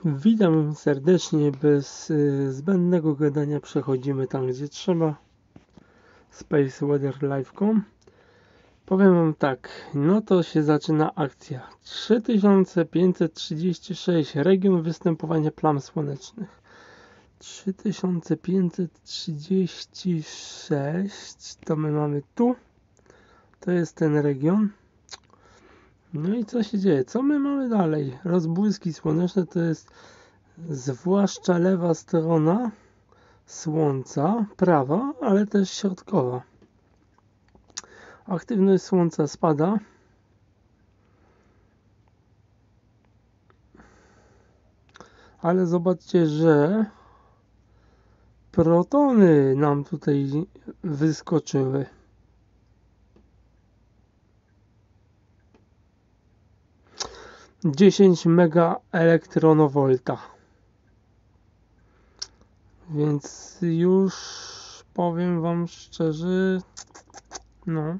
Witam serdecznie, bez zbędnego gadania przechodzimy tam gdzie trzeba. SpaceWeatherLive.com. Powiem wam tak, no to się zaczyna akcja 3536, region występowania plam słonecznych. 3536 to my mamy tu, to jest ten region. No i co się dzieje? Co my mamy dalej? Rozbłyski słoneczne to jest zwłaszcza lewa strona Słońca, prawa, ale też środkowa. Aktywność Słońca spada. Ale zobaczcie, że protony nam tutaj wyskoczyły. Dziesięć megaelektronowolta. Więc już powiem wam szczerze, no.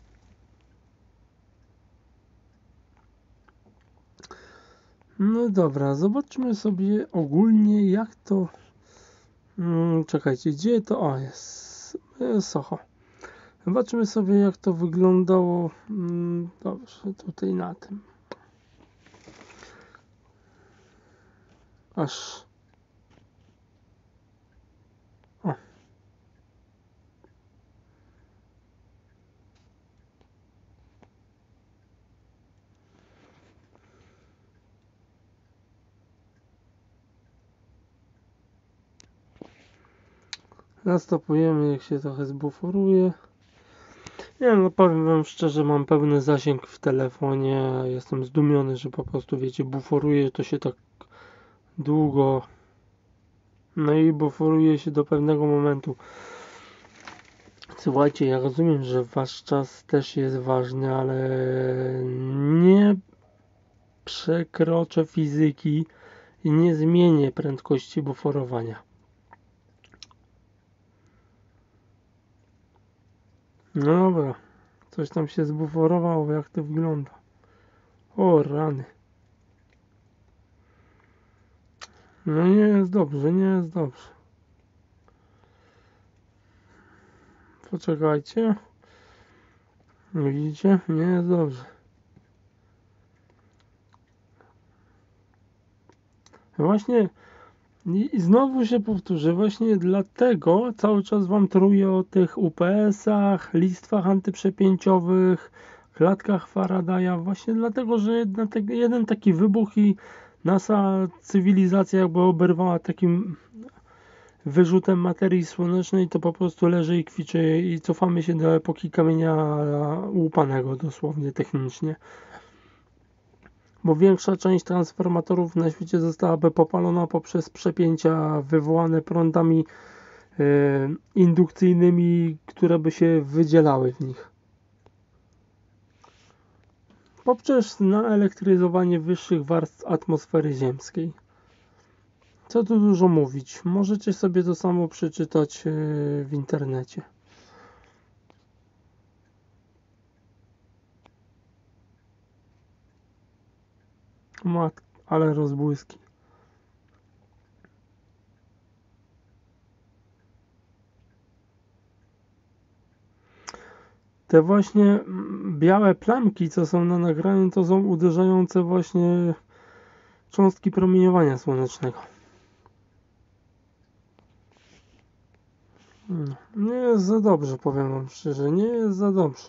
No dobra, zobaczmy sobie ogólnie jak to... czekajcie, gdzie to? O, jest Soho. Zobaczmy sobie jak to wyglądało. Dobrze, tutaj na tym. Aż... O. Zastopujemy, jak się trochę zbuforuje. Nie no, powiem wam szczerze, mam pełny zasięg w telefonie. Jestem zdumiony, że po prostu, wiecie, buforuje to się tak długo. No i buforuje się do pewnego momentu. Słuchajcie, ja rozumiem, że wasz czas też jest ważny, ale nie przekroczę fizyki i nie zmienię prędkości buforowania. No dobra, coś tam się zbuforowało, jak to wygląda. O rany. No nie jest dobrze, nie jest dobrze. Poczekajcie. Widzicie? Nie jest dobrze. Właśnie i znowu się powtórzę, właśnie dlatego cały czas wam truję o tych UPS-ach, listwach antyprzepięciowych, klatkach Faradaya, właśnie dlatego, że jeden taki wybuch i nasza cywilizacja jakby oberwała takim wyrzutem materii słonecznej, to po prostu leży i kwiczy i cofamy się do epoki kamienia łupanego dosłownie technicznie. Bo większa część transformatorów na świecie zostałaby popalona poprzez przepięcia wywołane prądami indukcyjnymi, które by się wydzielały w nich. Poprzez naelektryzowanie wyższych warstw atmosfery ziemskiej. Co tu dużo mówić, możecie sobie to samo przeczytać w internecie. Ale rozbłyski. Te właśnie białe plamki, co są na nagraniu, to są uderzające właśnie cząstki promieniowania słonecznego. Nie jest za dobrze, powiem wam szczerze, nie jest za dobrze.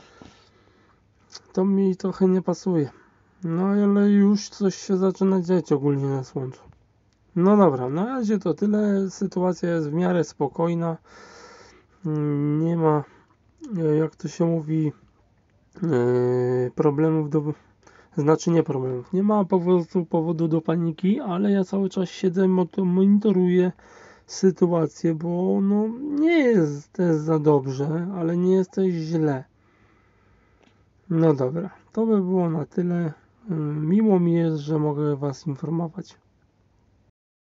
To mi trochę nie pasuje. No ale już coś się zaczyna dziać ogólnie na Słońcu. No dobra, na razie to tyle. Sytuacja jest w miarę spokojna. Nie ma, jak to się mówi, problemów znaczy nie problemów. Nie ma powodu do paniki, ale ja cały czas siedzę i monitoruję sytuację, bo no nie jest też za dobrze, ale nie jest też źle. No dobra, to by było na tyle. Miło mi jest, że mogę was informować.